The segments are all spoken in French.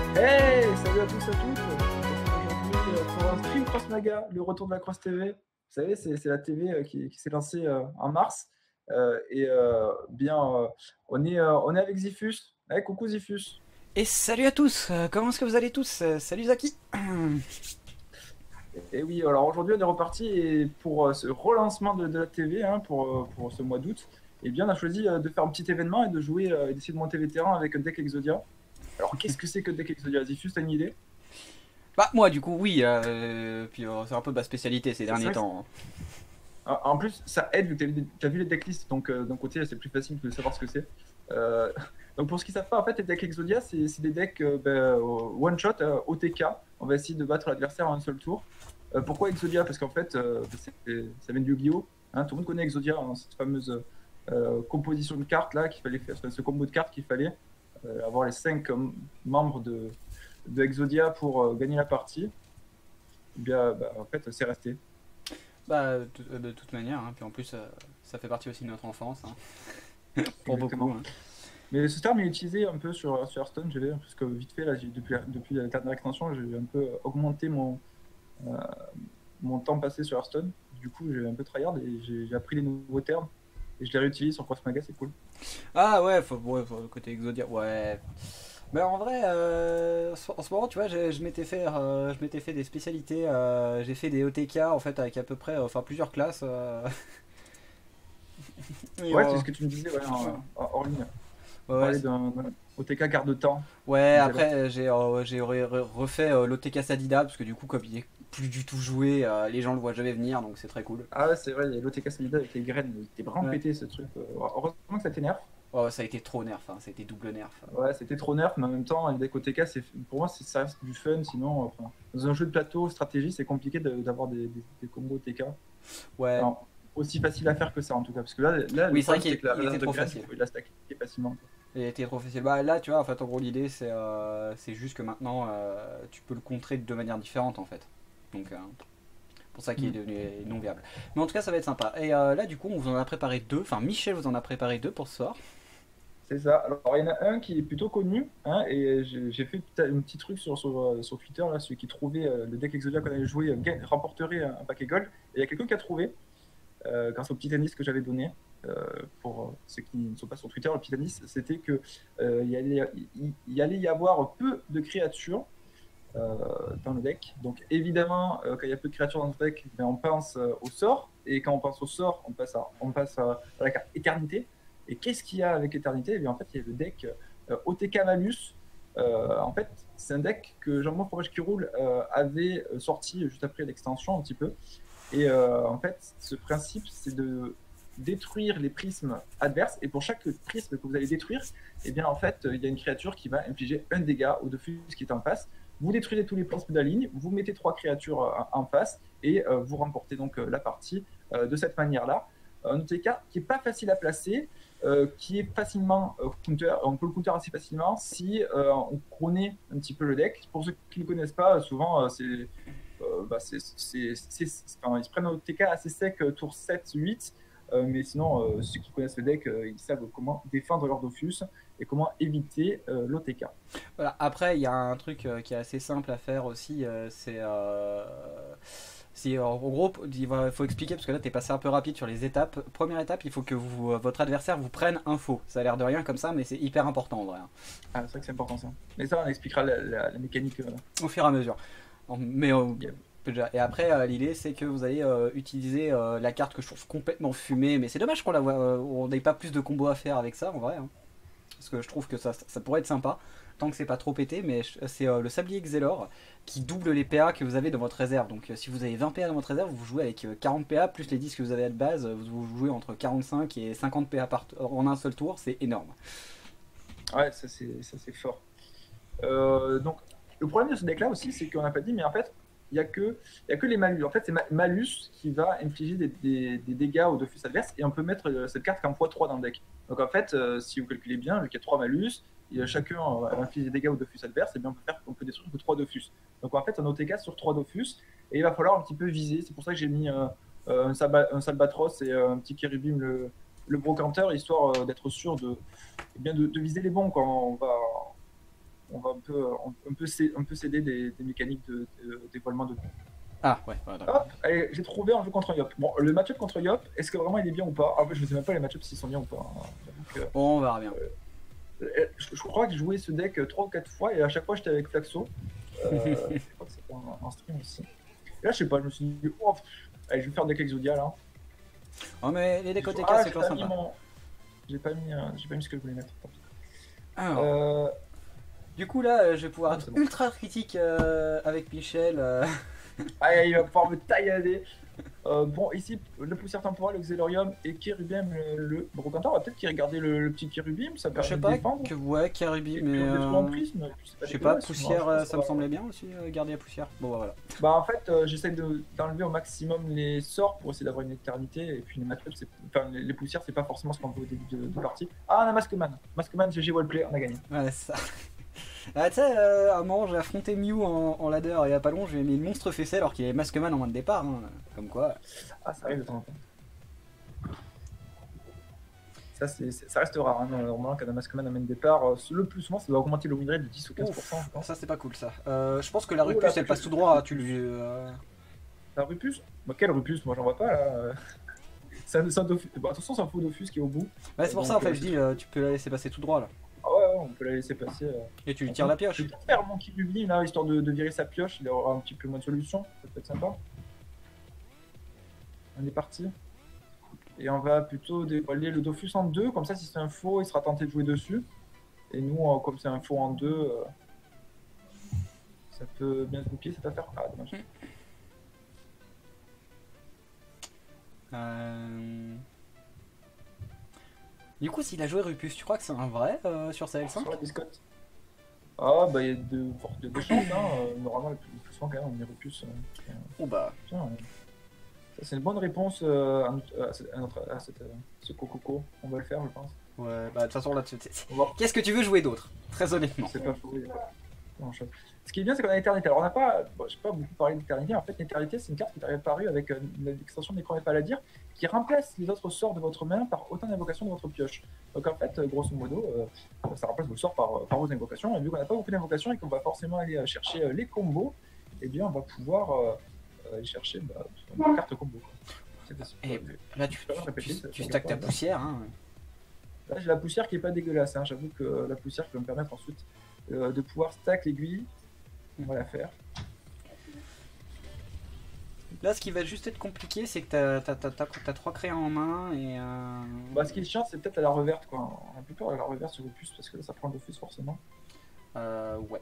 Hey, salut à tous et à toutes. Aujourd'hui pour un stream Cross Maga, le retour de la Cross TV. Vous savez, c'est la TV qui s'est lancée en mars. Et bien, on est avec Zifus. Hey, coucou Zifus. Et salut à tous, comment est-ce que vous allez tous? Salut Zaki. Et oui, alors aujourd'hui on est reparti et pour ce relancement de la TV pour ce mois d'août, eh bien on a choisi de faire un petit événement et de jouer et d'essayer de monter vétéran avec un deck Exodia. Alors qu'est-ce que c'est que le deck Exodia? Zifus, t'as une idée? Bah moi du coup oui, puis c'est un peu de ma spécialité ces C'est derniers vrai que temps. En plus, ça aide vu que tu as vu les decklists, donc d'un côté, c'est plus facile de savoir ce que c'est. Euh, donc pour ce qui savent pas, en fait, les decks Exodia, c'est des decks one-shot, OTK. On va essayer de battre l'adversaire en un seul tour. Pourquoi Exodia? Parce qu'en fait, ça vient de Yu-Gi-Oh! Hein, tout le monde connaît Exodia, hein, cette fameuse composition de cartes là qu'il fallait faire, ce combo de cartes qu'il fallait avoir les 5 membres de Exodia pour gagner la partie. Eh bien, bah, en fait, c'est resté. Bah de toute manière, hein, puis en plus ça fait partie aussi de notre enfance, hein, pour beaucoup. Exactement. Hein. Mais ce terme est utilisé un peu sur Hearthstone, parce que vite fait, là, depuis la dernière extension, j'ai un peu augmenté euh, mon temps passé sur Hearthstone. Du coup, j'ai un peu tryhard et j'ai appris les nouveaux termes et je les réutilise sur Cross Maga, c'est cool. Ah ouais, faut le côté Exodia, ouais. Mais en vrai, en ce moment, tu vois, je m'étais fait des spécialités. J'ai fait des OTK en fait avec à peu près, enfin plusieurs classes. Et, Ouais, c'est ce que tu me disais ouais, ouais, hors ligne. ouais, On ouais, parlait d'un OTK garde-temps, tu ouais, disais alors. après j'ai refait l'OTK Sadida parce que du coup comme il est plus du tout joué, les gens le voient jamais venir donc c'est très cool. Ah ouais, c'est vrai, il y a l'OTK Solida avec les graines, il était vraiment Ouais. pété ce truc. Heureusement que ça t'énerve. Oh, ça a été trop nerf, hein, ça a été double nerf. Ouais, c'était trop nerf, mais en même temps, les decks OTK, pour moi, ça reste du fun. Sinon, enfin, dans un jeu de plateau, stratégie, c'est compliqué d'avoir des combos OTK. Ouais, Enfin, aussi facile à faire que ça, en tout cas. Parce que là le oui c'est vrai problème, c'est que la qu'il était réserve de trop graines, il facile. faut la stacker facilement. Il était trop facile. Bah là tu vois en fait en gros l'idée c'est juste que maintenant tu peux le contrer de deux manières différentes en fait. Donc pour ça qu'il est Hmm. devenu non viable. Mais en tout cas ça va être sympa. Et là du coup on vous en a préparé deux, enfin Michel vous en a préparé deux pour ce soir. C'est ça. Alors, il y en a un qui est plutôt connu, hein, et j'ai fait un petit truc sur Twitter, là, celui qui trouvait le deck Exodia qu'on avait joué remporterait un paquet gold. Et il y a quelqu'un qui a trouvé. Grâce au petit indice que j'avais donné. Pour ceux qui ne sont pas sur Twitter, le petit indice, c'était que il allait y avoir peu de créatures dans le deck. Donc évidemment, quand il y a peu de créatures dans le deck, ben, on pense au sort. Et quand on pense au sort, on passe à la carte Éternité. Et qu'est-ce qu'il y a avec Éternité? Eh bien, en fait, il y a le deck OTK Malus. En fait, c'est un deck que Jean-Marc Fromage qui roule avait sorti juste après l'extension un petit peu. Et en fait, ce principe, c'est de détruire les prismes adverses. Et pour chaque prisme que vous allez détruire, eh bien, en fait, il y a une créature qui va infliger un dégât au dessus de ce qui est en face. Vous détruisez tous les prismes de la ligne, vous mettez trois créatures en face et vous remportez donc la partie de cette manière-là. Un OTK qui n'est pas facile à placer, qui est facilement counter. On peut le counter assez facilement si on connaît un petit peu le deck. Pour ceux qui ne le connaissent pas, souvent, enfin, ils se prennent au TK assez sec tour 7, 8. Mais sinon, ceux qui connaissent le deck, ils savent comment défendre leur Dofus et comment éviter l'OTK. Voilà. Après, il y a un truc qui est assez simple à faire aussi, en gros, faut expliquer parce que là t'es passé un peu rapide sur les étapes. Première étape, il faut que votre adversaire vous prenne info. Ça a l'air de rien comme ça, mais c'est hyper important en vrai, hein. Ah, c'est vrai que c'est important ça. Mais ça, on expliquera la mécanique. Au fur et à mesure. Mais Yeah. déjà. Et après, l'idée c'est que vous allez utiliser la carte que je trouve complètement fumée, mais c'est dommage on n'ait pas plus de combos à faire avec ça en vrai, hein. Parce que je trouve que ça pourrait être sympa, tant que c'est pas trop pété, mais c'est le sablier Xelor qui double les PA que vous avez dans votre réserve. Donc si vous avez 20 PA dans votre réserve, vous jouez avec 40 PA plus les 10 que vous avez à de base, vous jouez entre 45 et 50 PA en un seul tour, c'est énorme. Ouais, ça c'est fort. Donc, le problème de ce deck-là aussi, c'est qu'on n'a pas dit, mais en fait, il y a que les malus. En fait, c'est malus qui va infliger des dégâts au Dofus adverse, et on peut mettre cette carte qu'en x3 dans le deck. Donc, en fait, si vous calculez bien, vu qu'il y a 3 malus, et chacun inflige des dégâts au Dofus adverse, et bien on peut détruire que 3 Dofus. Donc, en fait, un OTK sur 3 Dofus, et il va falloir un petit peu viser. C'est pour ça que j'ai mis un Salbatros et un petit Kérubim, le brocanteur, histoire d'être sûr de viser les bons quand on va on va un peu céder des mécaniques de dévoilement de. Ah ouais, d'accord. Hop, allez, j'ai trouvé un jeu contre Yop. Bon, le match-up contre Yop, est-ce que vraiment il est bien ou pas? Ah, je ne sais même pas les match-ups s'ils sont bien ou pas, hein. Donc, Bon, on verra bien. je crois que j'ai joué ce deck 3 ou 4 fois et à chaque fois j'étais avec Flaxo. Je crois que c'était un stream aussi. Et là, je sais pas, je me suis dit, oh, allez, je vais faire deck Exodia là. Oh, mais les décotés Ah, c'est toujours sympa. J'ai pas mis ce que je voulais mettre. Alors, du coup, là, je vais pouvoir être ultra critique avec Michel. Ah, il va pouvoir me taillader. Bon, ici, le poussière temporel, le Xelorium et Kérubim, le Brocantor. On va peut-être qu'il regardait le petit Kérubim, ça Je permet sais de pas, défendre. ouais, Kérubim, Et mais. puis on détruit en prisme. Je sais pas, poussière, ça me semblait bien aussi, garder la poussière. Bon, bah voilà. Bah, en fait, j'essaie d'enlever au maximum les sorts pour essayer d'avoir une éternité. Et puis les poussières, c'est pas forcément ce qu'on veut au début de partie. Ah, on a Maskman. Maskman, GG Wallplay, on a gagné. Ouais, c'est ça. Ah, tu sais, à un moment, j'ai affronté Mew en ladder et il y a pas long, j'ai mis le monstre fessé alors qu'il y avait Maskman en moins de départ. Hein. Comme quoi. Ah, ça arrive de temps en temps. Ça reste rare. Hein. Normalement, quand un Maskman amène départ, le plus souvent, ça doit augmenter le win rate de 10 ou 15%. Ouf, je pense. ça, c'est pas cool ça. Je pense que la Rupus, là, elle passe tout droit. Tu lui. La Rupus? Bah, quelle Rupus? Moi, j'en vois pas là. C'est un Dofus. Bah, attention, c'est un faux Dofus qui est au bout. Ouais, c'est pour ça en fait, je dis, tu peux la laisser passer tout droit là. Ah ouais, on peut la laisser passer. Et tu lui tires la pioche. Je vais peut-être faire mon Kérubim là, histoire de virer sa pioche. Il aura un petit peu moins de solution. Ça peut être sympa. On est parti. Et on va plutôt dévoiler le Dofus en 2. Comme ça, si c'est un faux, il sera tenté de jouer dessus. Et nous, comme c'est un faux en 2, ça peut bien se goupiller cette affaire. Ah, dommage. Du coup, s'il a joué Rupus, tu crois que c'est un vrai sur sa L5? Sur la biscotte. Ah, bah, il y a de chances. Hein. Normalement, le plus souvent, quand même, on est Rupus. Oh bah. Tiens, c'est une bonne réponse à ce coco. On va le faire, je pense. Ouais, bah de toute façon, là, qu'est-ce que tu veux jouer d'autre? Très honnêtement. C'est pas faux. Ce qui est bien, c'est qu'on a l'éternité. Alors, on n'a pas, je sais pas beaucoup parlé d'éternité. En fait, l'éternité, c'est une carte qui est apparue avec l'extension de Nécromé Paladir qui remplace les autres sorts de votre main par autant d'invocations de votre pioche. Donc, en fait, grosso modo, ça remplace vos sorts par vos invocations. Et vu qu'on n'a pas beaucoup d'invocations et qu'on va forcément aller chercher les combos, eh bien, on va pouvoir aller chercher une carte combo. Et là, tu stacks ta poussière. Hein. Là, j'ai la poussière qui est pas dégueulasse. Hein. J'avoue que la poussière peut me permettre ensuite de pouvoir stack l'aiguille. On va la faire. Là, ce qui va juste être compliqué, c'est que t'as 3 créants en main et. Bah, ce qui est chiant, c'est peut-être à la reverte, quoi. On a plus peur à la reverte sur Opus parce que là, ça prend le Dofus forcément. Ouais.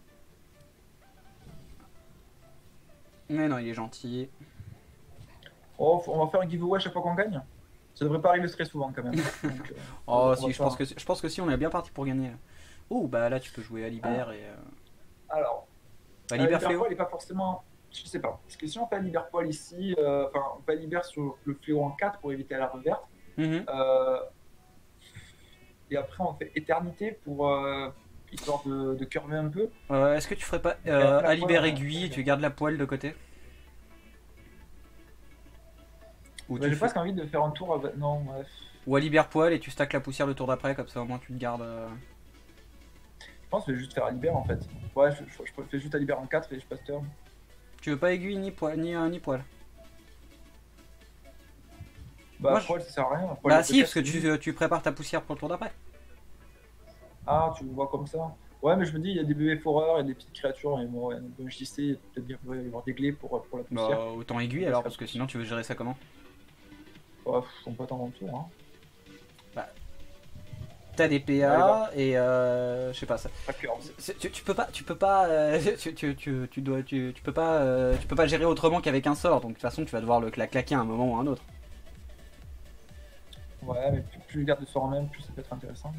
Mais non, il est gentil. Oh, on va faire un giveaway à chaque fois qu'on gagne. Ça devrait pas arriver très souvent quand même. Donc, oh, si, je pense que si, on est bien parti pour gagner. Oh, bah là, tu peux jouer Alibert et. Alors. Alibert Fléau. Il est pas forcément. Je sais pas. Parce que si on fait Alibert Poil ici, enfin, on fait Alibert sur le Fléau en 4 pour éviter la reverte. Et après, on fait Éternité pour. Histoire de curver un peu. Est-ce que tu ferais pas Alibert aiguille et tu gardes la poêle de côté? J'ai presque envie de faire un tour avec... Non, bref. Ou Alibert poêle et tu stacks la poussière le tour d'après, comme ça au moins tu te gardes. Je pense que je vais juste faire Alibert en fait. Ouais, je fais juste Alibert en 4 et je passe turn. Tu veux pas aiguille ni poêle ni poêle? Bah, moi, poêle ça sert à rien. Poêle, bah, si, parce que tu prépares ta poussière pour le tour d'après. Ah, tu le vois comme ça. Ouais, mais je me dis, il y a des bébés foreurs, il y a des petites créatures, et bon, comme je disais, peut-être bien qu'il va y avoir des glaives pour la poussière. Bah, autant aiguille alors, parce que sinon tu veux gérer ça comment? Ouais, on peut attendre un tour. Hein. Bah, t'as des PA et je sais pas ça. Tu peux pas gérer autrement qu'avec un sort, donc de toute façon tu vas devoir la claquer à un moment ou à un autre. Ouais, mais plus je garde de sort en même, plus ça peut être intéressant.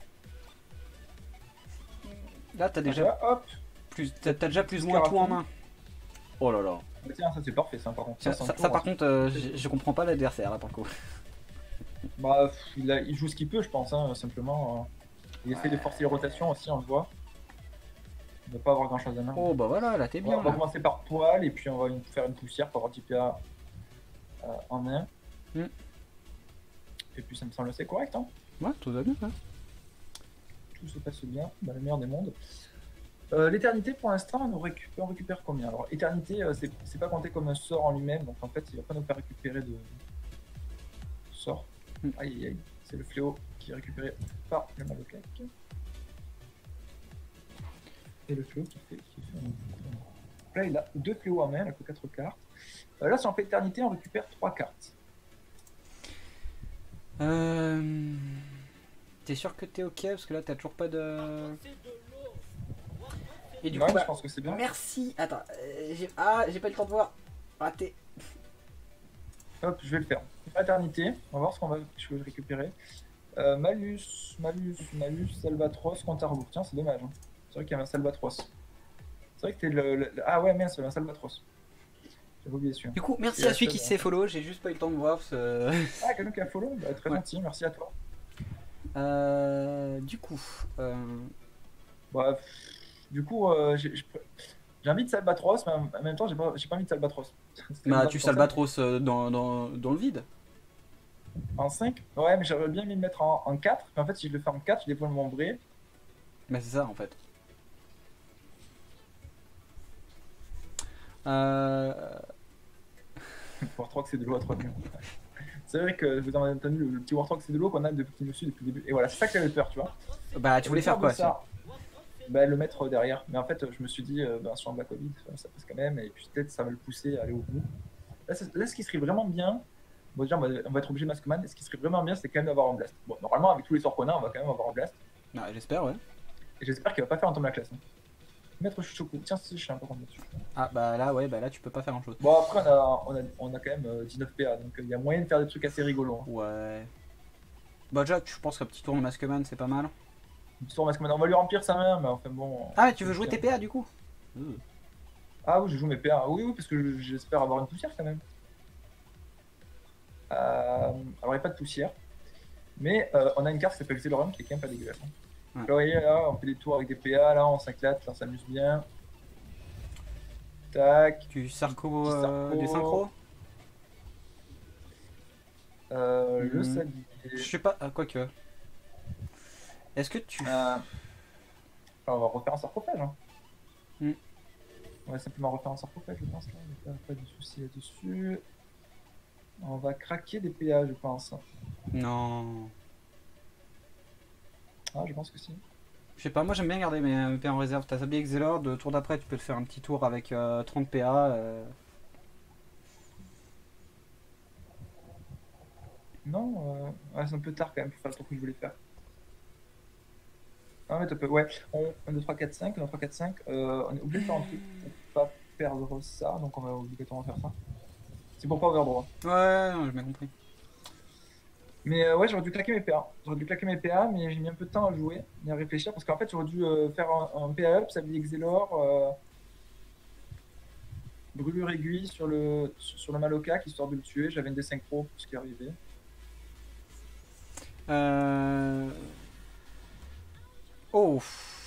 Là t'as déjà t'as déjà plus ou moins tout en main. Oh là là. Bah tiens, ça c'est parfait ça par contre. Ça par contre, je comprends pas l'adversaire là par contre. Bah il joue ce qu'il peut je pense, hein, simplement. Il essaie de forcer les rotations aussi, on le voit. Il ne va pas avoir grand chose à main. Oh bah voilà, là t'es bien. On va commencer par poil et puis on va faire une poussière pour avoir 10 PA en main. Et puis ça me semble assez correct. Hein. Ouais, tout va bien. Hein. tout se passe bien, dans le meilleur des mondes. L'éternité, pour l'instant, on récupère combien? Alors, éternité, c'est pas compté comme un sort en lui-même, donc en fait, il va pas nous faire récupérer de sort. Aïe aïe aïe, c'est le fléau qui est récupéré par le Malocac. Et le fléau qui fait un... Là, il a 2 fléaux en main, il a que 4 cartes. Là, si on fait éternité, on récupère 3 cartes. T'es sûr que t'es ok? Parce que là, t'as toujours pas de... Et du Ouais, coup, bah, je pense que c'est bien. merci. Attends, j'ai pas eu le temps de voir. Raté. Hop, je vais le faire. Éternité, on va voir ce qu'on va je vais récupérer. Malus, Salvatros, compte à rebours. Tiens, c'est dommage. Hein. C'est vrai qu'il y avait un Salvatros. C'est vrai que t'es Ah ouais, mince, il y avait un Salvatros. J'avais oublié celui-là. Du coup, merci à celui qui s'est follow. J'ai juste pas eu le temps de voir. Ah, quelqu'un qui a follow, bah, très gentil, merci à toi. Du coup, Bref. Du coup, j'ai envie de Salvatros, mais en même temps, j'ai pas envie de Salvatros. bah, tu Salvatros dans le vide. En 5? Ouais, mais j'aurais bien mis le mettre en 4. Mais en fait, si je le fais en 4, je dévoile mon vrai. Bah, c'est ça en fait. Warthog, c'est de l'eau à 3 millions. C'est vrai que vous avez entendu le petit Warthog, c'est de l'eau qu'on a depuis le depuis le début. Et voilà, c'est ça que j'avais peur, tu vois. Bah, tu voulais faire quoi ça? Bah, le mettre derrière. Mais en fait, je me suis dit, sur un Black Ovid, ça passe quand même. Et puis peut-être ça va le pousser à aller au bout. Là, ce qui serait vraiment bien, bon, déjà, on va être obligé de Maskman. Et ce qui serait vraiment bien, c'est quand même d'avoir un blast. Bon, normalement, avec tous les sorts qu'on a, on va quand même avoir un blast. Ah, j'espère, ouais. Et j'espère qu'il va pas faire un tombe la classe. Hein. Mettre Chuchoku. Tiens, si, je suis un peu content dessus. Ah, bah là, ouais, bah là, tu peux pas faire grand chose. Bon, après, on a quand même 19 PA. Donc il y a moyen de faire des trucs assez rigolos. Hein. Ouais. Bah, déjà, je pense qu'un petit tour de Maskman, c'est pas mal. On va lui remplir sa main, mais enfin bon. Ah, tu veux jouer tes PA du coup? Ah oui, je joue mes PA. Oui, oui, parce que j'espère avoir une poussière quand même. Alors, il n'y a pas de poussière. Mais on a une carte qui s'appelle Xelorum qui est quand même pas dégueulasse. Hein. Ouais. Là, vous voyez, là, on fait des tours avec des PA, là, on s'éclate, là, on s'amuse bien. Tac. Du Sarko, du synchro? Le sablier. Je sais pas, quoi que. Est-ce que tu. On va refaire un sarcophage. Hein. Mm. On va simplement refaire un sarcophage, je pense. Il n'y a pas de souci là-dessus. On va craquer des PA, je pense. Non. Ah, je pense que si. Je sais pas, moi j'aime bien garder mes PA en réserve. T'as Sablier Xelor, de tour d'après, tu peux te faire un petit tour avec 30 PA. Non, c'est un peu tard quand même pour faire le tour que je voulais faire. Ah, mais tu peux, ouais. 1, 2, 3, 4, 5. 1, 2, 3, 4, 5. On est obligé de faire un truc pour pas perdre ça, donc on va obligatoirement faire ça. C'est pour pas overdroit. Ouais, non, j'ai bien compris. Mais ouais, j'aurais dû claquer mes PA. J'aurais dû claquer mes PA, mais j'ai mis un peu de temps à jouer et à réfléchir parce qu'en fait, j'aurais dû faire un PA up, Sablier Xelor, brûlure aiguille sur le Malocac histoire de le tuer. J'avais une D5 Pro pour ce qui est arrivé. Oh.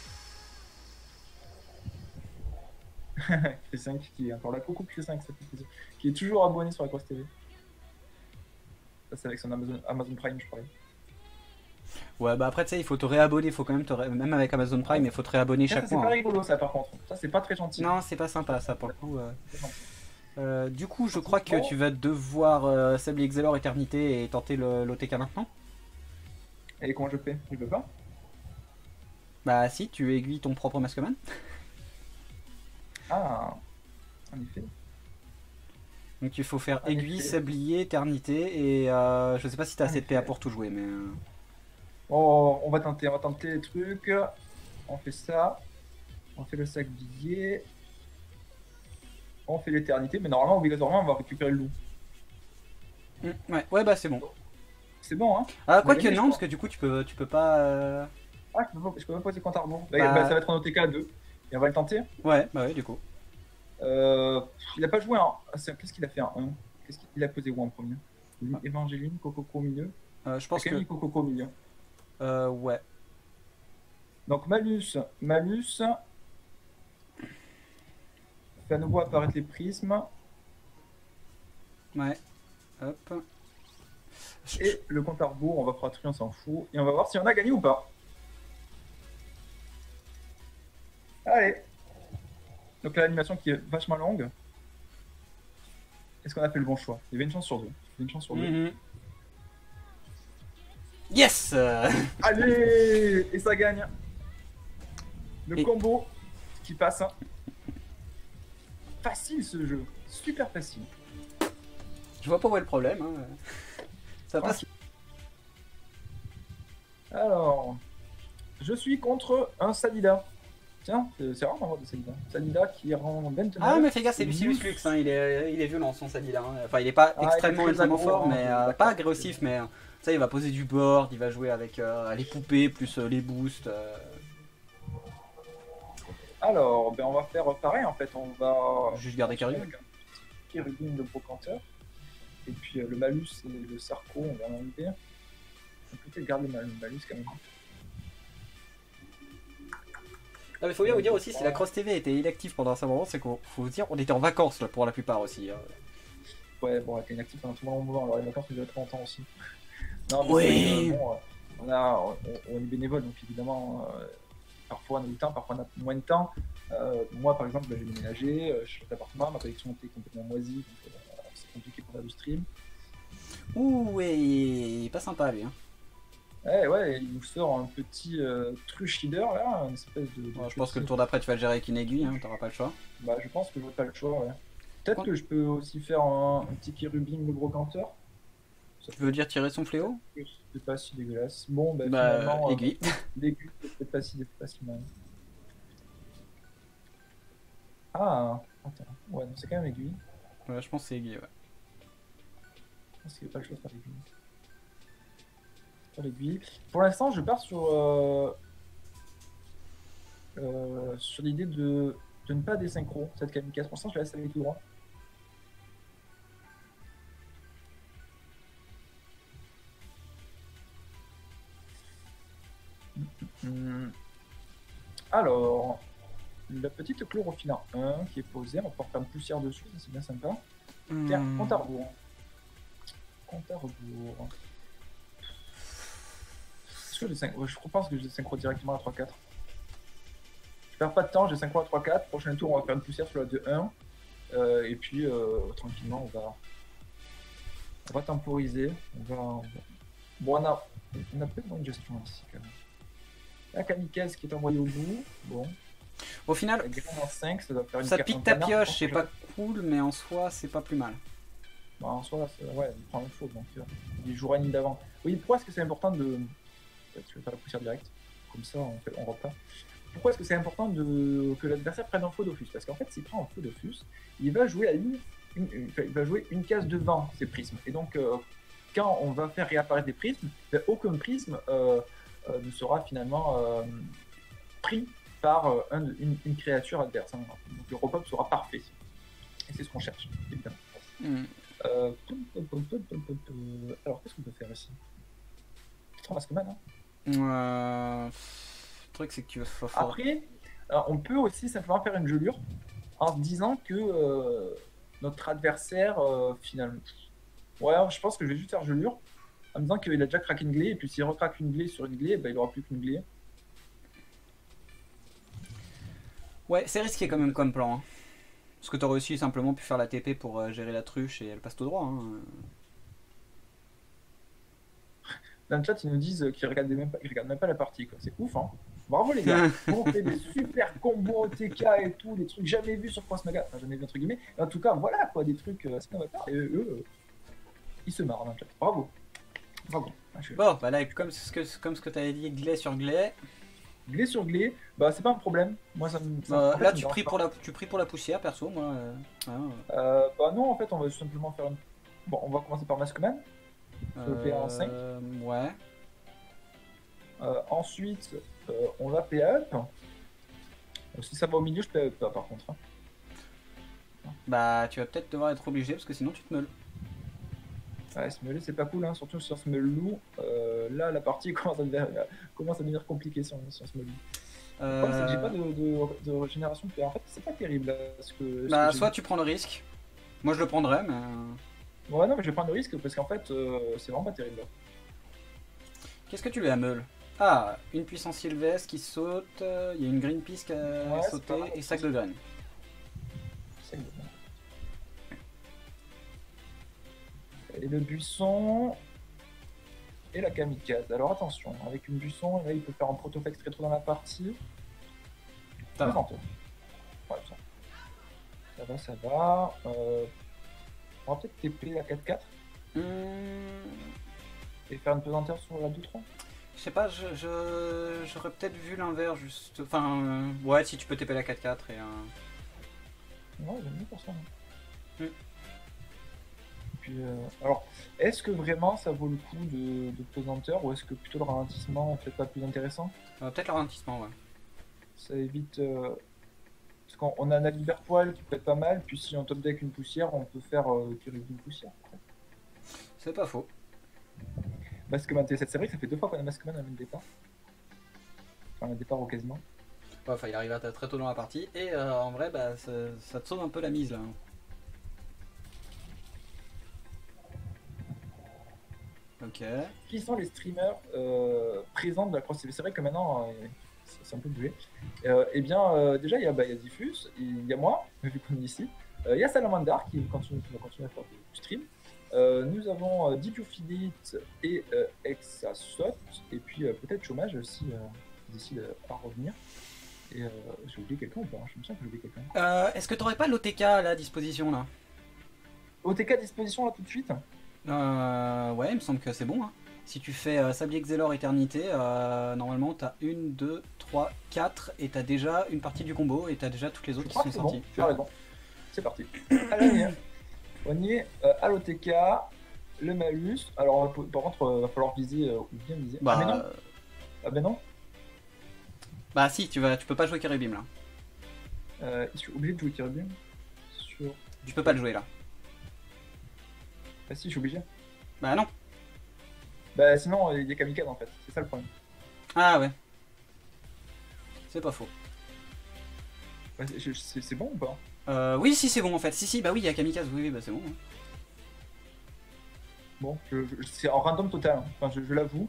Cris5 qui est encore là. Coucou Cris5, ça fait plaisir. Qui est toujours abonné sur la Cross TV. Ça, c'est avec son Amazon Prime, je crois. Ouais, bah après, tu sais, il faut te réabonner. Il faut quand même même avec Amazon Prime, il faut te réabonner chaque C'est mois. pas rigolo, ça, par contre. Ça, c'est pas très gentil. Non, c'est pas sympa, ça, pour le coup. Du coup, je crois que tu vas devoir Sablier Xelor Éternité et tenter l'OTK maintenant. Et comment je fais? Je peux pas? Bah si, tu aiguilles ton propre Maskman. Ah, en effet. Donc il faut faire En aiguille, effet. sablier, éternité et je sais pas si t'as assez de PA pour tout jouer mais... Oh, on va tenter les trucs. On fait ça. On fait le sablier. On fait l'éternité, mais normalement, obligatoirement, on va récupérer le loup. Ouais, bah c'est bon. C'est bon, hein? Ah, quoique non, parce que du coup tu peux pas... Ah, je peux pas poser compte à rebours. Bah, ça va être un OTK à 2. Et on va le tenter. Ouais, bah ouais, du coup. Il a pas joué en... Qu'est-ce qu'il a fait en 1? Il a posé où en premier? Évangéline, Cococo au milieu. Je pense que... Cococo au milieu. Ouais. Donc Malus. Fait à nouveau apparaître les prismes. Ouais. Hop. Et le compte à rebours, on va faire un truc, on s'en fout. Et on va voir si on a gagné ou pas. Allez. Donc là, l'animation qui est vachement longue. Est-ce qu'on a fait le bon choix? Il y avait une chance sur deux. Il y avait une chance sur deux. Yes. Allez. Et ça gagne. Le combo qui passe. Facile ce jeu. Super facile. Je vois pas où est le problème. Hein. Ça passe. Alors, je suis contre un Sadida. Tiens, c'est rare d'avoir des Sadida. Sadida qui rend 29. Ah, mais fais gaffe, c'est Lucius Lux, hein. Il est violent son Sadida. Hein. Enfin, il est pas extrêmement fort, mais pas agressif, mais ça, il va poser du board, il va jouer avec les poupées plus les boosts. Alors, ben on va faire pareil en fait. On va juste garder Kérubim. Kérubim de brocanteur. Et puis le malus et le sarco, on va l'enlever. On peut peut-être garder le malus quand même. Non mais faut bien vous dire aussi, si la Cross TV était inactive pendant un certain moment, c'est qu'on faut vous dire on était en vacances là, pour la plupart aussi. Hein. Ouais, bon, elle était inactive pendant tout le moment, alors les vacances ça durait 30 ans aussi. Non, mais oui. Bon, on est bénévole, donc évidemment, parfois on a du temps, parfois on a moins de temps. Moi par exemple, j'ai déménagé, je suis dans l'appartement, ma collection était complètement moisie, donc c'est compliqué pour faire du stream. Ouh, ouais, pas sympa lui. Hein. Ouais, il nous sort un petit truche leader là, une espèce de je pense que le tour d'après tu vas le gérer avec une aiguille, hein, t'auras pas le choix. Bah je pense que j'aurai pas le choix, ouais. Peut-être que je peux aussi faire un petit Kérubim le brocanteur. Tu veux dire tirer son fléau? C'est pas si dégueulasse. Bon, bah finalement... aiguille. L'aiguille, c'est peut-être pas si mal. Ah, attends. Ouais, non, c'est quand même aiguille. Ouais, je pense que c'est aiguille, ouais. Je pense qu'il n'y a pas le choix de faire l'aiguille. L'aiguille. Pour l'instant, je pars sur l'idée de ne pas désynchro cette kamikaze. Pour l'instant, je la laisse avec tout droit. Alors, la petite chlorophylle 1 qui est posée, on va pouvoir faire une poussière dessus, c'est bien sympa. Tiens, compte à rebours. Compte à rebours. Je pense que je synchro directement à 3-4. Je perds pas de temps, j'ai synchro à 3-4. Prochain tour, on va faire une poussière sur la 2-1. Et puis, tranquillement, on va temporiser. Bon, on a peut-être moins de gestion ici quand même. La kamikaze qui est envoyée au bout. Bon. Au final, 5, ça doit faire une ça pique ta pioche, c'est pas cool, mais en soi, c'est pas plus mal. Bah, en soi, ouais, il prend une faute, donc il jouera une d'avant. Oui, pourquoi est-ce que c'est important de. Je vais faire la poussière directe, comme ça on repart. Pourquoi est-ce que c'est important que l'adversaire prenne un faux Dofus? Parce qu'en fait, s'il prend un faux Dofus, il va jouer à il va jouer une case devant ses prismes. Et donc, quand on va faire réapparaître des prismes, aucun prisme ne sera finalement pris par une créature adverse. Hein. Donc le repop sera parfait. Et c'est ce qu'on cherche, évidemment. Alors, qu'est-ce qu'on peut faire ici? C'est Masqueman, hein. Le truc, c'est que tu vas faire fort. Après, on peut aussi simplement faire une gelure en se disant que notre adversaire, finalement. Ouais, je pense que je vais juste faire gelure en me disant qu'il a déjà craqué une glée, et puis s'il recraque une glée sur une glée, bah, il aura plus qu'une glée. Ouais, c'est risqué quand même comme plan. Hein. Parce que t'aurais aussi simplement pu faire la TP pour gérer la truche et elle passe tout droit. Hein. Dans le chat, ils nous disent qu'ils regardent même pas la partie. C'est ouf, hein. Bravo les gars. On fait des super combos TK et tout, des trucs jamais vus sur Crossmaga. Enfin, jamais vu entre guillemets. Mais en tout cas, voilà quoi, des trucs assez novateurs. Et eux, ils se marrent dans le chat. Bravo. Bravo. Bon, bah là, comme ce que t'avais dit, glais sur glais. Glais sur glais, bah c'est pas un problème. Moi ça me. Là tu pries pour la poussière, perso, moi. Bah non, en fait, on va simplement faire une. Bon, on va commencer par Maskman. PA en 5. Ouais. Ensuite, on va PA up. Si ça va au milieu, je PA up pas par contre. Hein. Bah, tu vas peut-être devoir être obligé parce que sinon tu te meules. Ouais, se meuler, c'est pas cool, hein, surtout sur ce meule loup. Là, la partie commence à devenir compliquée sur ce meule loup. J'ai pas de régénération de PA. En fait, c'est pas terrible. Bah, soit tu prends le risque. Moi, je le prendrais, mais. Ouais, non, mais je vais prendre le risque parce qu'en fait, c'est vraiment pas terrible. Qu'est-ce que tu lui as meule? Ah, une puissance sylvestre qui saute, il y a une green peas qui a Ouais, c'est sauté pas mal. et sac de graines. C'est bon. Et le buisson et la kamikaze. Alors attention, avec une buisson, là il peut faire un protoflex très trop dans la partie. Ça va. Présente. Ouais, ça va. On va peut-être TP la 4-4 Hmm, et faire une pesanteur sur la 2-3. je sais pas, j'aurais peut-être vu l'inverse juste. Enfin, ouais, si tu peux TP la 4-4 et Ouais, j'aime bien pour ça. Mm. Puis, alors, est-ce que vraiment ça vaut le coup de pesanteur ou est-ce que plutôt le ralentissement peut-être pas plus intéressant? peut-être le ralentissement, ouais. Ça évite. Parce qu'on a un Aliber poil qui peut être pas mal, puis si on top deck une poussière, on peut faire tirer une poussière. C'est pas faux. Maskman T7, c'est vrai que ça fait 2 fois qu'on a Maskman à même départ. Enfin, un départ au quasiment. Ouais, enfin, il arrive à très tôt dans la partie et en vrai, bah, ça te sauve un peu la mise là. Ok. Qui sont les streamers présents de la cross TV? C'est vrai que maintenant, c'est un peu bougé. Eh bien, déjà, il y a Diffus, il y a moi, vu qu'on est ici. Il y a Salamandar qui va continuer à faire du stream. Nous avons Dipufidit et Exasot, et puis peut-être Chômage aussi, qui décide à revenir. Et j'ai oublié quelqu'un ou pas? Je me sens que j'ai oublié quelqu'un. Est-ce que t'aurais pas l'OTK à la disposition là? OTK à disposition là tout de suite? Ouais, il me semble que c'est bon. Hein. Si tu fais Sablier Xelor Éternité, normalement t'as 1, 2, 3, 4 et t'as déjà une partie du combo et t'as déjà toutes les autres qui sont sorties. Bon, tu as raison. C'est parti. Allez, on y est à l'OTK, le malus. Alors, par contre, il va falloir viser ou bien viser. Bah, Ah, mais non. Ah, ben non. Bah, si, tu peux pas jouer Kerubim là. Je suis obligé de jouer Kirby sur. Tu peux pas le jouer là. Ah, si, je suis obligé. Bah, non. Bah, sinon, il y a Kamikaze en fait. C'est ça le problème. Ah, ouais. C'est pas faux. Bah, c'est bon ou pas? Oui, si, c'est bon en fait. Si, bah oui, il y a Kamikaze, oui, bah c'est bon. Hein. Bon, c'est en random total. Hein. Enfin, je l'avoue.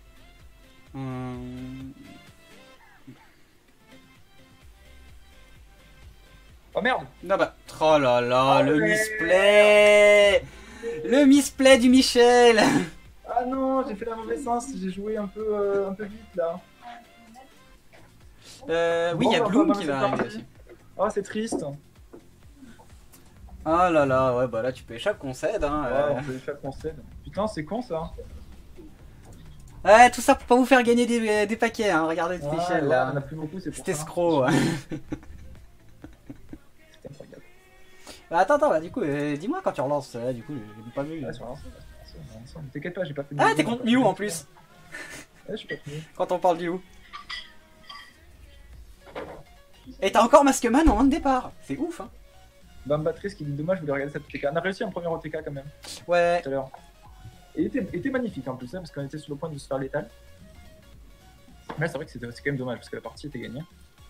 Oh merde! Non bah, oh là là, le misplay! Le misplay du Michel! Ah non, j'ai fait la mauvaise sens, j'ai joué un peu vite là. Oui, il y a Bloom qui va arriver aussi. Oh, c'est triste. Ah là là, ouais, bah là tu peux échapper qu'on cède. Hein, Ouais, on peut échapper qu'on cède. Putain, c'est con ça. Ouais, tout ça pour pas vous faire gagner des paquets, hein. Regardez ce Michel là. On a plus beaucoup, c'est pour C'était ça. escroc. Ouais. C'était incroyable. Bah, attends, bah du coup, dis-moi quand tu relances. Là, du coup, j'ai pas vu. Ouais, sur l'instant, t'inquiète pas, j'ai pas fait. Ah, t'es contre Mew en plus. Ouais, je suis pas Mew. Quand on parle du Mew. Et t'as encore Maskman en 1 de départ. C'est ouf, hein. Bambatrice qui dit dommage, je voulais regarder cette OTK. On a réussi un premier OTK quand même, Ouais. tout à l'heure. Et il était magnifique en plus, hein, parce qu'on était sur le point de se faire létal. Mais c'est vrai que c'est quand même dommage, parce que la partie était gagnée.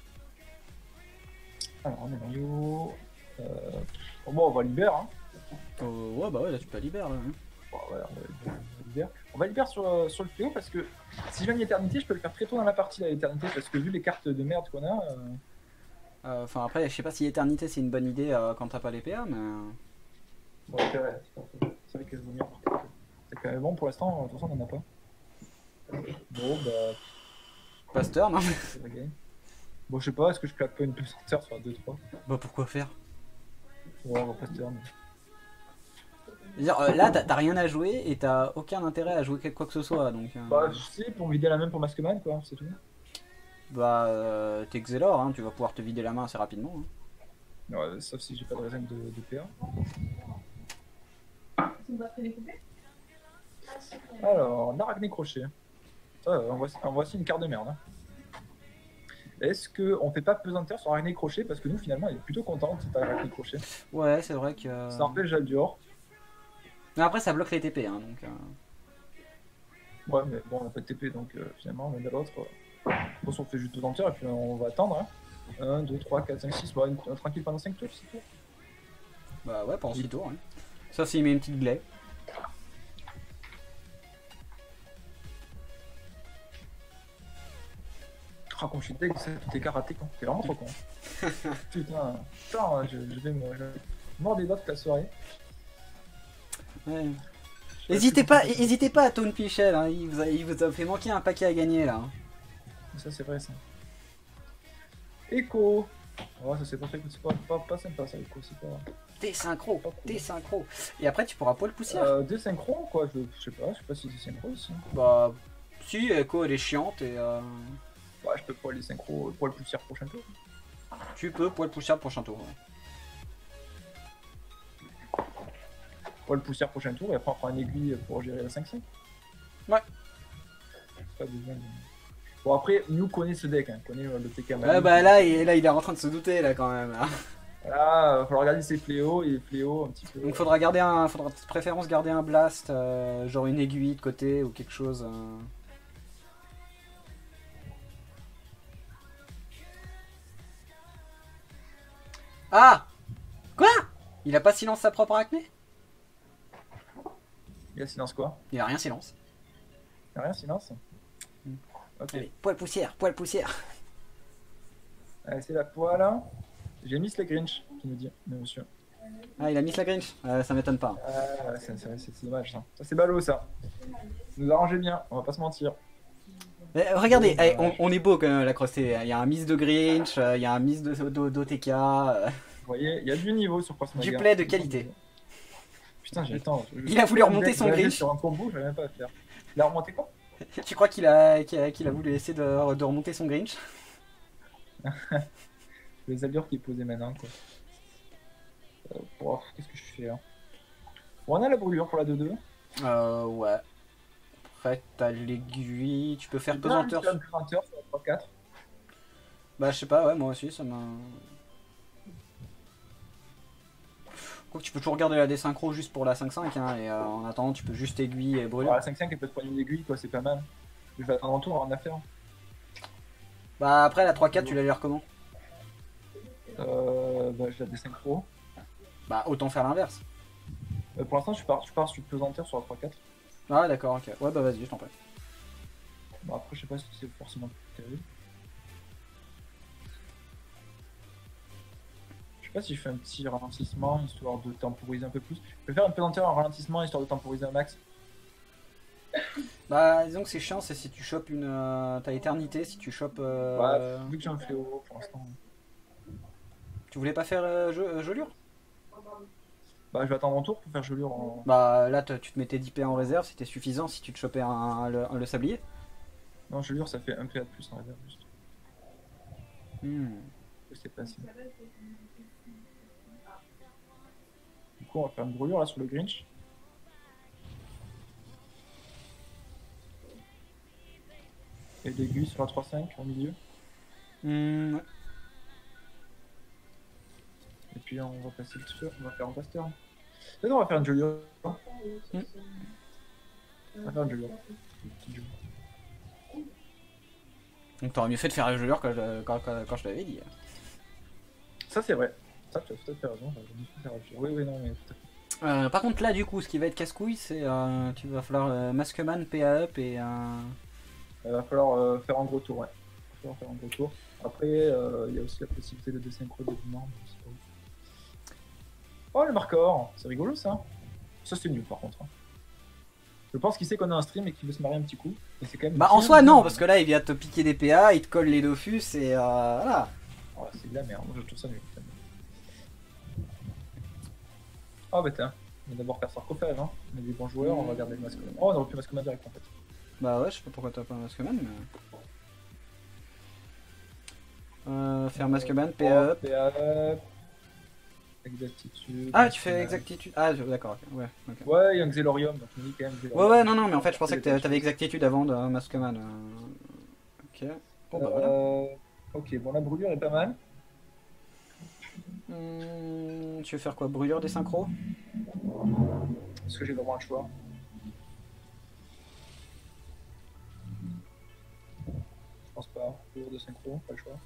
Alors, on est Mew. Bon, on va libérer, hein. Ouais, bah ouais, là tu peux libérer. Là, hein. Bon, voilà, on va libérer sur le fléau parce que si je gagne l'éternité, je peux le faire très tôt dans la partie, l'éternité, parce que vu les cartes de merde qu'on a. Enfin, après, je sais pas si éternité c'est une bonne idée quand t'as pas les PA, mais. Bon, c'est vrai, c'est vrai que je vaut mieux. C'est quand même bon pour l'instant, de toute façon, on en a pas. Bon, bah. Pasteur, non? C'est pas gagné. Bon, je sais pas, est-ce que je claque pas une pesanteur sur la 2-3? Bah pourquoi faire? Ouais, on va pasteur. Mais... Là, t'as rien à jouer et t'as aucun intérêt à jouer quoi que ce soit, donc. Bah, je sais, pour vider la même pour Maskman, quoi, c'est tout. Bah, t'es Xelor, hein, tu vas pouvoir te vider la main assez rapidement. Hein. Ouais, sauf si j'ai pas de raison de PA. Alors, Naragné Crochet. En voici une carte de merde. Hein. Est-ce qu'on fait pas pesanteur sur Araignée Crochet? Parce que nous, finalement, elle est plutôt contente, cette Araignée Crochet. Ouais, c'est vrai que. Ça rappelle Jaldior. Mais après, ça bloque les TP, hein, donc. Ouais, mais bon, on n'a pas de TP, donc finalement, l'un à l'autre. Je pense qu'on fait juste pesanteur et puis on va attendre. Hein. 1, 2, 3, 4, 5, 6. Bon, tranquille pendant 5 tours, 6 tours. Bah ouais, pendant 6 tours. Hein. Sauf s'il met une petite glaie. Ah, comme je suis deg, ça, tout est karaté, quoi. C'est vraiment trop con. Putain, putain, je vais me mordre les doigts toute la soirée. Ouais. N'hésitez pas à Tone Pichel, hein. Il vous a fait manquer un paquet à gagner là. Ça, c'est vrai, ça. Echo. Oh, ça, c'est pas sympa, ça, Echo, c'est pas... T'es synchro, Pas cool. t'es synchro. Et après, tu pourras poil poussière. Des synchros, quoi, je sais pas si c'est synchro ici. Bah, si, Echo elle est chiante et Ouais, je peux pas les synchros pour le poussière prochain tour. tu peux poil poussière le prochain tour. Ouais. Pour le poussière prochain tour, et après on prend une aiguille pour gérer la 5-5. Ouais. Pas besoin de... Bon, après, nous connaît ce deck, hein, connaît le TK. Ouais, bah là, il est en train de se douter là quand même. Là. Là, il va falloir regarder ses fléaux et fléaux un petit peu. Donc faudra de préférence garder un blast, genre une aiguille de côté ou quelque chose. Ah! Quoi? Il a pas silence sa propre acné? Il y a silence quoi? Il a rien silence. Il y a rien, silence? Ok. Allez, poil poussière, poil poussière. Allez, c'est la poêle. Hein. J'ai mis le Grinch qui nous dit, monsieur. Ah, il a mis la Grinch. Ça m'étonne pas. Ah, c'est dommage ça. Ça c'est ballot ça. Nous arrangez bien, on va pas se mentir. Mais, regardez, allez, on est beau quand même la crostée. Il y a un miss de Grinch, il y a un miss d'OTK. Vous voyez, il y a du niveau sur Cross Du play de qualité. Putain, j'attends. Il a voulu remonter son Grinch. Sur un combo, je vais même pas le faire. Il a remonté quoi? Tu crois qu'il a voulu essayer de remonter son Grinch? Les allures qu'il posait maintenant quoi. Qu'est-ce que je fais là? Bon, on a la brûlure pour la 2-2. Ouais. Après, t'as l'aiguille. Tu peux faire Tu pesanteur. peux pesanteur sur la 3-4. Bah, je sais pas, ouais, moi aussi, ça m'a. Quoi, tu peux toujours garder la désynchro juste pour la 5-5, hein, et en attendant, tu peux juste aiguille et brûler. La 5-5, elle peut te prendre une aiguille, quoi, c'est pas mal. Je vais attendre un tour, rien à faire. Bah, après, la 3-4, tu la gères comment? Bah, je la désynchro. Bah, autant faire l'inverse. Pour l'instant, je pars sur pesanteur sur la 3-4. Ah, d'accord, ok. Ouais, bah, vas-y, je t'en prie. Bon, après, je sais pas si c'est forcément terrible. Je sais pas si je fais un petit ralentissement histoire de temporiser un peu plus. Je peux faire une pesanteur en ralentissement histoire de temporiser un max. Bah, disons que c'est chiant, c'est si tu chopes une. T'as éternité, si tu chopes. Ouais, vu que j'ai un fléau pour l'instant. Tu voulais pas faire gelure? Bah, je vais attendre mon tour pour faire gelure en. Bah, là, tu te mettais 10 PA en réserve, c'était suffisant si tu te chopais le sablier. Non, gelure, ça fait un PA de plus en réserve juste. C'est pas si. Du coup, on va faire une brûlure là sur le Grinch. Et l'aiguille sur la 3-5 au milieu. Ouais. Et puis on va passer le dessus, on va faire un pasteur. Non, on va faire une gelure. On va faire une gelure. Donc t'aurais mieux fait de faire la gelure quand je t'avais dit. Ça c'est vrai. Ça tu as tout à fait raison. J'aurais dû faire la gelure. Oui, non, mais tout à fait. Par contre là du coup ce qui va être casse-couille c'est tu vas falloir Maskman PA up et Il va falloir faire un gros tour, ouais. Il va falloir faire un gros tour. Après, il y a aussi la possibilité de désynchro de mouvement. Oh le marqueur, c'est rigolo ça. Ça c'est nul par contre. Je pense qu'il sait qu'on a un stream et qu'il veut se marier un petit coup. Et c'est quand même. Bah en soi non parce que là il vient te piquer des PA, il te colle les Dofus et voilà. Oh, c'est de la merde, moi je trouve ça nul. Oh bah tiens, on va d'abord faire sarcophage, hein. On est des bons joueurs, on va garder le Maskman. Oh on aurait pu Maskman direct en fait. Bah ouais je sais pas pourquoi t'as pas Maskman mais. Faire Maskman, PA up. PA up. Exactitude. Ah tu fais exactitude. Ah d'accord, ok. Ouais, ok. Ouais, il y a un Xelorium, donc on dit quand même Xelorium. Ouais non mais en fait je pensais que t'avais exactitude avant de Maskman. Ok. Bon bah voilà. Ok, bon la brûlure est pas mal. Tu veux faire quoi? Brûlure des synchros? Est-ce que j'ai vraiment un choix? Je pense pas. Brûlure de synchro, pas le choix.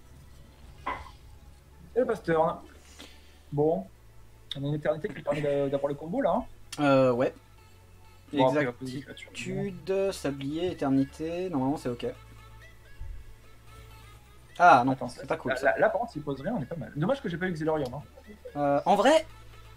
Et le pasteur. Bon. On a une éternité qui permet d'avoir le combo là. Ouais. Bon, Exactitude, sablier, éternité, normalement c'est ok. Ah non, Attends, c'est pas cool là, ça. là, par contre, s'il pose rien, on est pas mal. Dommage que j'ai pas eu Xelorium. Hein. En vrai,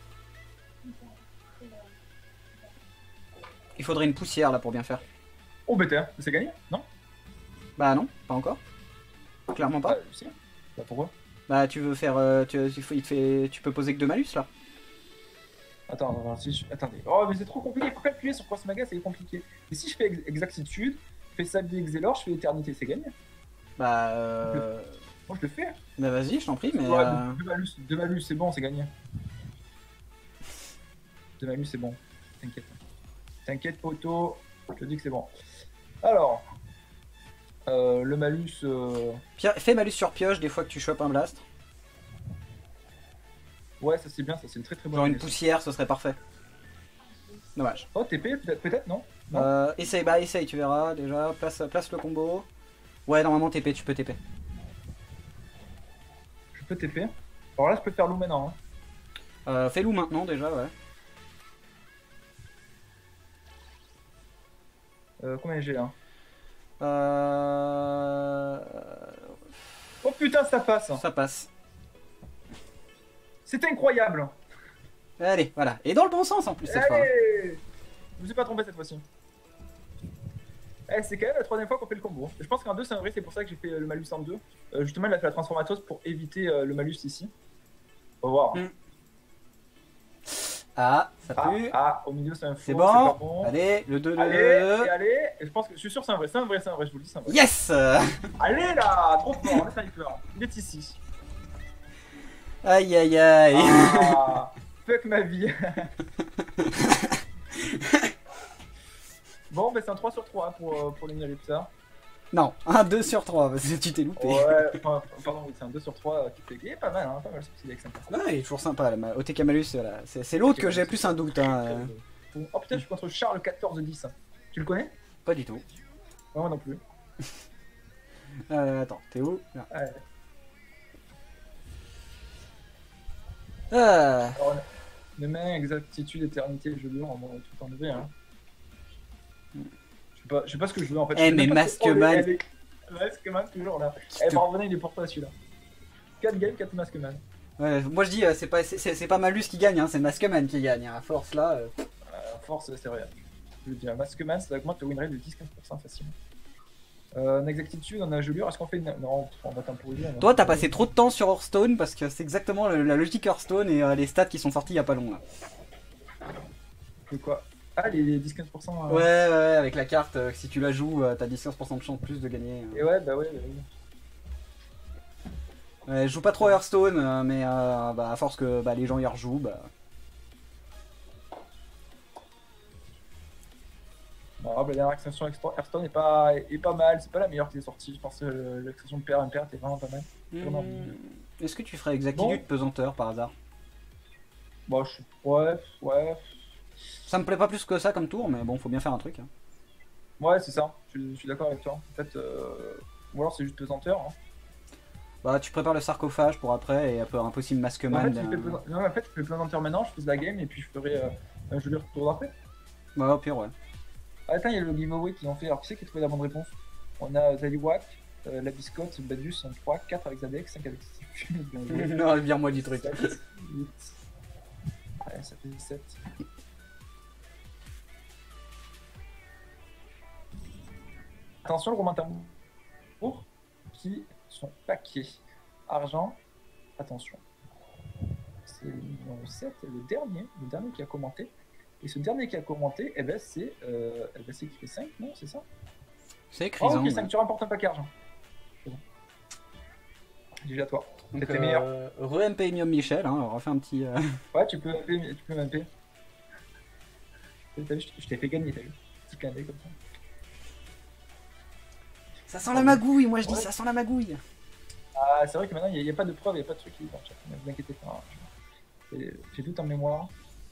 il faudrait une poussière là pour bien faire. Oh, BTR, c'est gagné? Non? Bah non, pas encore. Clairement pas. Si. Bah pourquoi? Bah tu veux faire, tu peux poser que 2 malus là. Attends, si attendez. Oh, mais c'est trop compliqué. Pour calculer sur Cross Maga, c'est compliqué. Et si je fais exactitude, je fais Sabdi Xelor, je fais éternité, c'est gagné. Bah Moi, je le fais. bah vas-y, je t'en prie, mais Ouais, deux malus, c'est bon, c'est gagné. 2 malus, c'est bon. T'inquiète. T'inquiète, poto. Je te dis que c'est bon. Alors, le malus. fais malus sur pioche des fois que tu chopes un blast. Ouais, ça c'est bien, ça c'est une très très bonne Genre une idée, ça. poussière, ce serait parfait. Dommage. Oh, TP, peut-être, non? Non. Essaye, tu verras déjà. Place le combo. Ouais, normalement TP, tu peux TP. Je peux TP. Alors là, je peux faire loup maintenant. Hein. Fais-loup maintenant déjà, ouais. Combien j'ai là? Euh... Oh putain, ça passe! Ça passe. C'est incroyable! Allez, voilà. Et dans le bon sens en plus cette fois. Allez! Je me suis pas trompé cette fois-ci. Eh, c'est quand même la 3ème fois qu'on fait le combo. Je pense qu'en 2 c'est un vrai, c'est pour ça que j'ai fait le malus en 2. Justement, il a fait la transformatos pour éviter le malus ici. On va voir. Mm. Ah, ça pue. Au milieu c'est un faux, C'est pas bon. bon. Allez, le 2, Allez, et je pense que je suis sûr que c'est un vrai, je vous le dis, c'est un vrai. Yes. Allez là, trop fort, le sniper, il est ici. Aïe aïe aïe. Ah, fuck ma vie. Bon, bah c'est un 3 sur 3 pour les Niripsa. Non, un 2 sur 3, parce que tu t'es loupé. Ouais, enfin, pardon, oui, c'est un 2 sur 3 qui fait. Il est pas mal, hein, pas mal ce petit deck, sympa. Ouais, il est toujours sympa, OTK Malus, voilà. C'est l'autre que j'ai plus un doute. Hein. Oh putain, je suis contre Charles 14-10. Tu le connais? Pas du tout. Ouais, moi non plus. Attends, t'es où là. Ouais. Ah. Alors, demain, exactitude, éternité, je veux, on va tout enlever. Hein. Je sais pas ce que je veux en fait. Eh, mais Maskman. Maskman, toujours là. Eh, ben revenez, il est pour toi celui-là. 4 games, 4 Maskman. Ouais, moi je dis, c'est pas Malus qui gagne, hein, c'est Maskman qui gagne. Hein. À force là. Force, c'est vrai. Je veux dire, Maskman, ça augmente le win rate de 10-15% facilement. En exactitude, on a gelure. Est-ce qu'on fait une. Non, on va temporiser. Toi, t'as passé trop de temps sur Hearthstone parce que c'est exactement la logique Hearthstone et les stats qui sont sortis il y a pas long là. De quoi? Ah, les 10-15%. Ouais, avec la carte, si tu la joues, t'as 10-15% de chance plus de gagner. Et ouais, bah ouais. Ouais, je joue pas trop à Hearthstone, mais bah, à force que les gens y rejouent, bah. Alors, la dernière extension Hearthstone est pas mal, c'est pas la meilleure qui est sortie. Je pense que l'extension de PR Impair était vraiment pas mal. Est-ce que tu ferais exactitude pesanteur par hasard? Bon, ouais. Ça me plaît pas plus que ça comme tour, mais bon, faut bien faire un truc. Hein. Ouais, c'est ça, je suis d'accord avec toi. En fait, ou alors c'est juste pesanteur. Hein. Bah, tu prépares le sarcophage pour après et un possible Maskman. En fait, je fais pesanteur maintenant, je fais de la game et puis je ferai un jeu tour d'après. Ouais, au pire, ouais. Ah, attends, il y a le giveaway qu'ils ont fait. Alors, qui c'est qui a trouvé la bonne réponse? On a Zaliwak, la biscotte, Badius en 3, 4 avec Zadex, 5 avec Steve. Non, vire-moi du truc. 7, 8. Ouais, ça fait 7. Attention, le romain tambour qui sont paquets. Argent, attention. C'est le numéro 7, le dernier qui a commenté. Et ce dernier qui a commenté, eh ben c'est écrit 5, non? C'est ça? C'est écrit. Oh, ok, 5, tu remportes un paquet argent. C'est bon. GG à toi. C'était meilleur. Re-MP Mium Michel, hein, on refait un petit. Ouais, tu peux m'MP. T'as vu, je t'ai fait gagner, t'as vu? Petit clin d'œil comme ça. Ça sent la magouille, moi je dis, ça sent la magouille. Ah, c'est vrai que maintenant il n'y a pas de preuves, il n'y a pas de trucs qui vont. Ne vous inquiétez pas. J'ai tout en mémoire.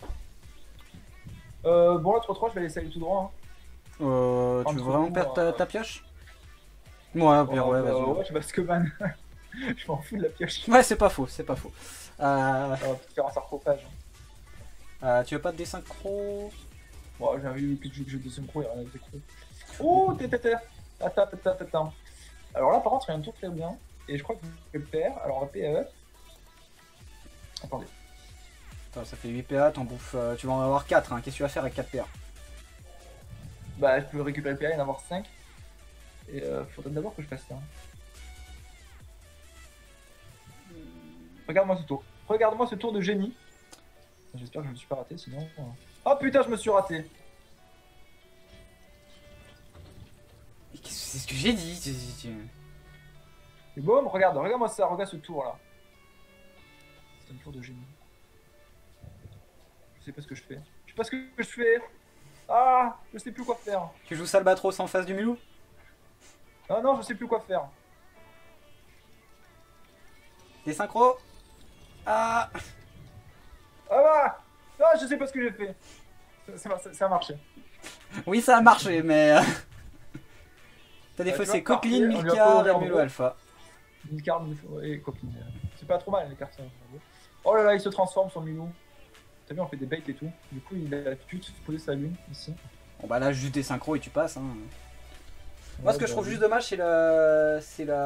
Bon, là, 3-3, je vais laisser aller tout droit. Hein. Tu veux vraiment perdre ta pioche? Ouais, au pire, ouais, vas-y. Ouais, je Maskman. Je m'en fous de la pioche. Ouais, c'est pas faux, c'est pas faux. On va peut-être faire un sarcophage. Tu veux pas de désynchro? Bon, j'ai envie de jeu de synchro, il n'y a rien à découvrir. Oh, t'es. Attends. Alors là, par contre, il y a un tour très bien. Et je crois que je le perds. Alors, on va PE. Attendez. Attends, ça fait 8 PA, t'en bouffes. Tu vas en avoir 4. Hein. Qu'est-ce que tu vas faire avec 4 PA? Bah, je peux récupérer le PA et en avoir 5. Et faudrait d'abord que je fasse ça. Regarde-moi ce tour. Regarde-moi ce tour de génie. J'espère que je me suis pas raté, sinon... Oh putain, je me suis raté. C'est ce que j'ai dit. C'est bon, regarde-moi ça, regarde ce tour là. C'est un tour de génie. Je sais pas ce que je fais. Je sais pas ce que je fais. Ah, je sais plus quoi faire. Tu joues Salbatros en face du Mulou? Ah non, je sais plus quoi faire. Des synchros? Ah. Ah bah ah, je sais pas ce que j'ai fait. Ça a marché. Oui, ça a marché, mais... T'as des Tu faussés vois, Coqueline, parfait, on lui a Milka, pas ouvert Rémulo gros. Alpha. Une carte et copine. C'est pas trop mal les cartes. Oh là là, il se transforme son Milou. T'as vu, on fait des baits et tout. Du coup, il a tout posé sa lune ici. Bon bah là, juste des synchros et tu passes. Hein. Moi, ce que je trouve oui. juste dommage, c'est la...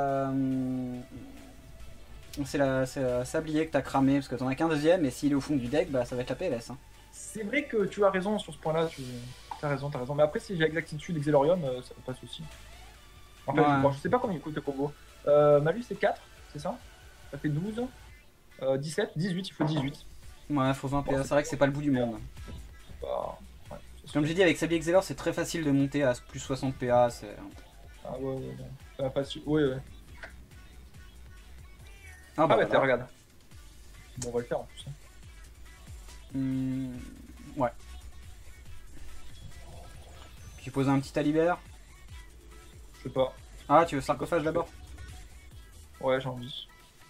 C'est la sablier que t'as cramé, parce que t'en as qu'un deuxième, et s'il est au fond du deck, bah ça va être la PLS. Hein. C'est vrai que tu as raison sur ce point-là. T'as raison. Mais après, si j'ai exactitude Exelorium, ça passe aussi. En fait, Ouais. bon, je sais pas combien il coûte le combo. Malus, c'est 4, c'est ça? Ça fait 12, 17, 18, il faut 18. Ouais, faut 20 PA, c'est vrai que c'est pas le bout du monde. Bah, ouais, Comme j'ai dit, avec Sablier Excelor, c'est très facile de monter à plus 60 PA. Ah ouais. Ça va pas su... Ouais. Ah bah, Ah ouais, voilà. regarde. Bon, on va le faire en plus. Ouais. Puis poser un petit Alibert. Je sais pas. Ah, tu veux sarcophage d'abord? Ouais, j'ai envie.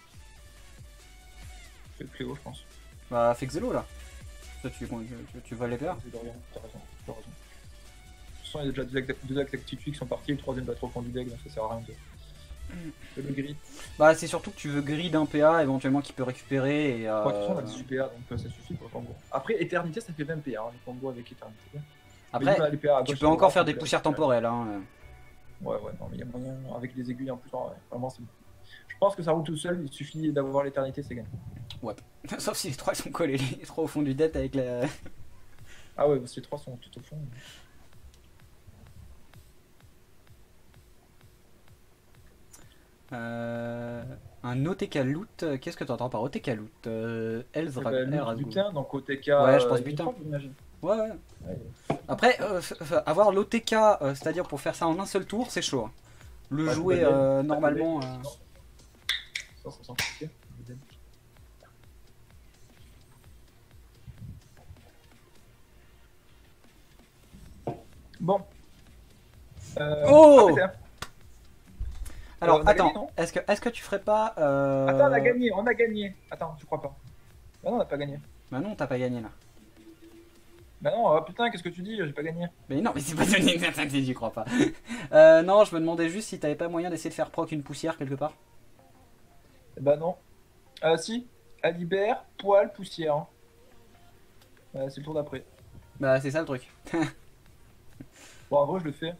Je fais le Cléo, je pense. Bah, fais Xelo là. Ça, tu vas les PA. Exelorium, t'as raison. De toute façon, il y a déjà deux actitudes qui sont partis, le troisième va trop au fond du deck, donc ça sert à rien de le gris. Bah, c'est surtout que tu veux grid d'un PA éventuellement qui peut récupérer et. De toute façon, on a 18 PA, donc ça suffit pour le combo. Après, Éternité, ça fait 20 PA, hein, le combo avec Éternité. Après, Mais les PA à tu gauche, peux à encore droite, faire des donc, poussières temporelles. Hein. Ouais, non, mais il y a moyen, avec des aiguilles en plus, ouais, vraiment, c'est bon. Je pense que ça roule tout seul, il suffit d'avoir l'éternité, c'est gagné. Ouais. Sauf si les trois sont collés les trois au fond du deck avec la. Ah ouais, ces trois sont tout au fond. Un OTK loot, qu'est-ce que tu entends par OTK loot? Butin, donc OTK. Ouais, je pense butin. J'imagine. Ouais. Après, avoir l'OTK, c'est-à-dire pour faire ça en un seul tour, c'est chaud. Hein. Le Ouais, jouer normalement. Ça sent compliqué. Bon. Oh ah, putain. Alors, on a attends, gagné, non est-ce que tu ferais pas. Attends, on a gagné. Attends, je crois pas. Bah non, on a pas gagné. Bah non, t'as pas gagné là. Bah non, oh, putain, qu'est-ce que tu dis? J'ai pas gagné. Mais non, mais c'est pas donné, j'y crois pas. Non, je me demandais juste si t'avais pas moyen d'essayer de faire proc une poussière quelque part. Bah non. Si, Alibert, poil, poussière. C'est le tour d'après. Bah, c'est ça le truc. Bon, en vrai, je le fais.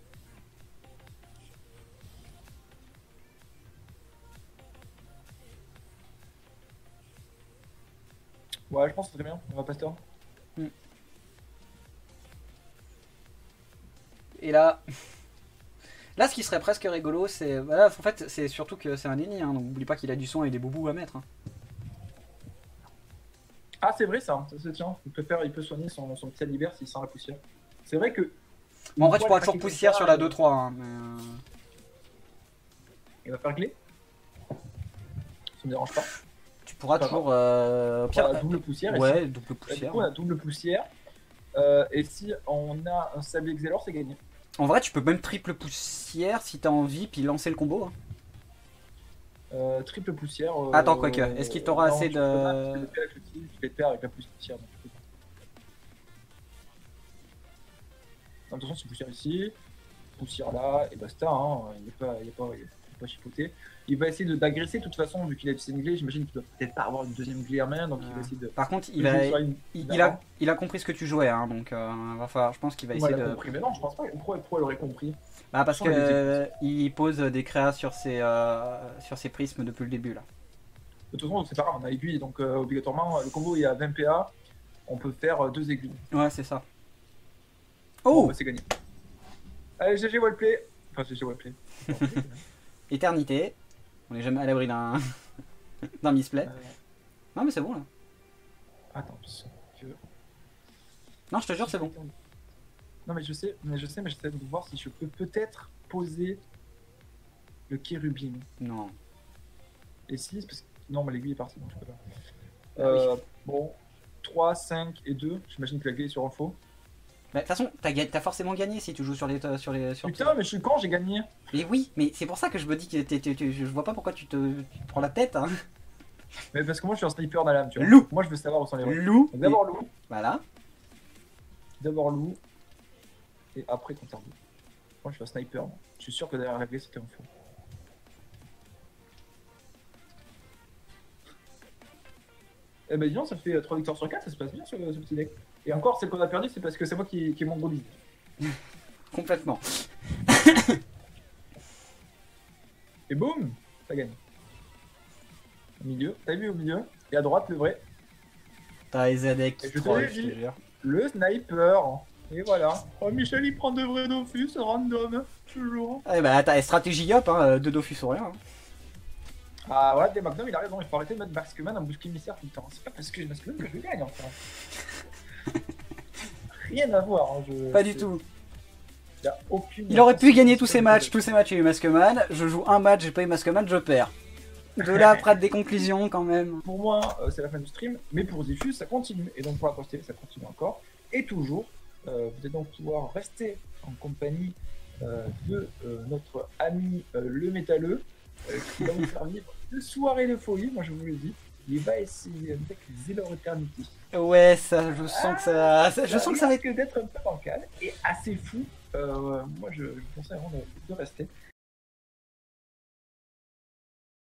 Ouais, je pense que c'est très bien. On va Pasteur. Et là. Là, ce qui serait presque rigolo, c'est. Voilà, en fait, c'est surtout que c'est un ennemi, hein, donc n'oublie pas qu'il a du son et des boubous à mettre. Hein. Ah, c'est vrai ça se tient. Il peut soigner son petit Alibert s'il sent la poussière. C'est vrai que. Bon, en vrai, tu pourras toujours poussière sur la 2-3. Hein, mais... Il va faire clé. Ça me dérange pas. Tu pourras toujours. Pierre, double poussière. Ouais, double poussière. Du coup, on a double poussière. Et si on a un Sablier Exelor, c'est gagné. En vrai, tu peux même triple poussière si t'as envie, puis lancer le combo. Hein. Triple poussière. Attends, quoique. Est-ce qu'il t'aura assez de. Tu fais le pair avec la poussière. Donc, attention, c'est poussière ici, poussière là, et basta, hein. Il n'est pas chipoté. il va essayer d'agresser de toute façon, vu qu'il a une glé, j'imagine qu'il doit peut-être pas avoir une deuxième glé en main, donc il va essayer de... Par contre, de jouer sur une- il a compris ce que tu jouais, hein, donc va falloir, je pense qu'il va Moi, essayer elle a de. compris, mais non, je pense pas. Pourquoi elle aurait compris? Bah, parce Sur que les équipes. il pose des créas sur ses prismes depuis le début là. De toute façon, c'est pas grave, on a aiguille, donc obligatoirement, le combo est à 20 PA, on peut faire 2 aiguilles. Ouais, c'est ça. Bon, Oh, bah, c'est gagné. Allez, GG Wallplay. Enfin, GG Wallplay. éternité. On n'est jamais à l'abri d'un d'un misplay. Euh, Non, mais c'est bon là. attends, parce que... Non, je te jure, c'est bon. Non, mais j'essaie de voir si je peux peut-être poser le kérubim. Non. Et 6, parce que... Non, mais l'aiguille est partie, donc je peux pas. Ah Bon, 3, 5 et 2, j'imagine que la clé est sur info. Bah, de toute façon, t'as forcément gagné si tu joues sur les. Putain, mais je suis con, j'ai gagné. Mais oui, mais c'est pour ça que je me dis que je vois pas pourquoi tu te prends la tête, hein. Mais parce que moi je suis un sniper d'Alam, tu vois. Loup. Moi je veux savoir où sont les vrais. Loup. Donc, d'abord loup, Voilà. et après contre loup. Moi je suis un sniper, moi. Je suis sûr que derrière la clé c'était info. Eh ben disons, ça fait 3 victoires sur 4, ça se passe bien ce petit deck. Et encore, celle qu'on a perdu, c'est parce que c'est moi qui mongolise. Complètement. Et boum, ça gagne. Au milieu, t'as vu au milieu? Et à droite, le vrai, T'as Ezadek Et qui je te troll, l'ai je te dit. jure. le sniper. Et voilà. Oh, Michel, il prend de vrais Dofus, random, toujours. Ah, bah, t'as stratégie hop, hein, de Dofus ou rien. Hein. Ah ouais, des Magnum, il a raison, il faut arrêter de mettre Maskman en boucle émissaire tout le temps. C'est pas parce que j'ai Maskman que je gagne, enfin. Rien à voir, hein, Pas du tout. Y a aucune... Il aurait pu gagner tous ses matchs, il y a eu Maskman. Je joue un match, j'ai pas eu Maskman, je perds. De là, après des conclusions quand même. Pour moi, c'est la fin du stream, mais pour Zifus, ça continue. Et donc pour la poster, ça continue encore. Et toujours, vous allez donc pouvoir rester en compagnie de notre ami le métalleux, qui va vous faire vivre une soirée de folie, moi je vous le dis. Il va essayer avec Zero Eternity. Ouais, ça, je sens que je sens que ça va être. D'être un peu bancal et assez fou. Moi je vous conseille vraiment de rester.